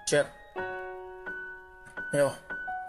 Check यो।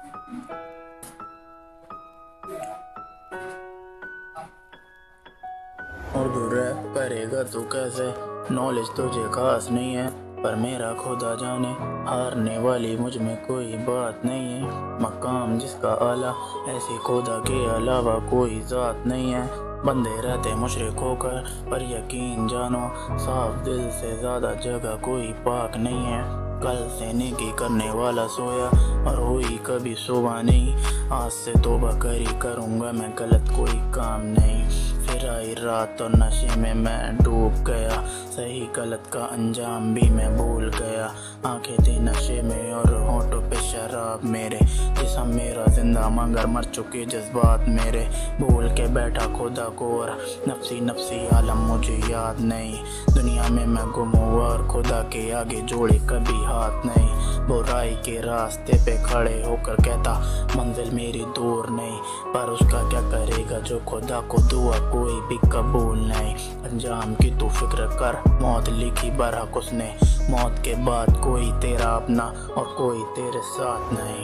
Urdu rap करेगा तू कैसे, नॉलेज तुझे खास नहीं है, पर मेरा खुदा जाने हारने वाली मुझ में कोई बात नहीं है। मकाम जिसका आला, ऐसी खुदा के अलावा कोई ज़ात नहीं है। बंदे रहते मुशरिक होकर, पर यकीन जानो साफ दिल से ज़्यादा जगह कोई पाक नहीं है। कल से नेकी करने वाला सोया और हुई कभी सुबह नहीं। आज से तौबा करी करूँगा मैं, गलत कोई काम नहीं। फिर आई रात और नशे में मैं डूब गया, सही गलत का अंजाम भी मैं भूल गया। आंखें थी नशे में और होठों पे शराब मेरे, जिस्म मेरा जिंदा मगर मर चुके जज्बात मेरे। भूल के बैठा खुदा को और नफसी नफसी आलम मुझे याद नहीं। दुनिया में मैं गुम हुआ और खुदा के आगे जोड़े कभी हाथ नहीं। बुराई के रास्ते पे खड़े होकर कहता मंजिल मेरी दूर नहीं, पर उसका क्या करेगा जो खुदा को दुआ कोई भी कबूल नहीं। अंजाम की तू फिक्र कर, मौत लिखी बरहक उसने, मौत के बाद कोई तेरा अपना और कोई तेरे साथ नहीं।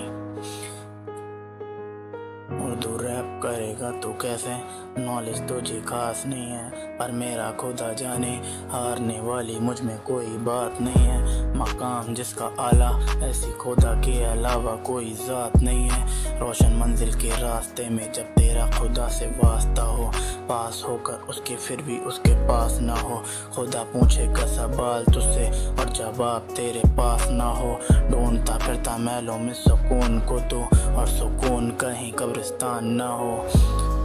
उर्दू रैप करेगा तू कैसे, नॉलेज तुझे खास नहीं है, पर मेरा खुदा जाने हारने वाली मुझ में कोई बात नहीं है। मकाम जिसका आला, ऐसी खुदा के अलावा कोई ज़ात नहीं है। रोशन मंजिल के रास्ते में जब तेरा खुदा से वास्ता हो, पास होकर उसके फिर भी उसके पास ना हो। खुदा पूछेगा सवाल तुझसे और जवाब तेरे पास ना हो। ढूंढता फिरता महलों में सुकून को तू, और सुकून कहीं कब्रिस्तान ना हो।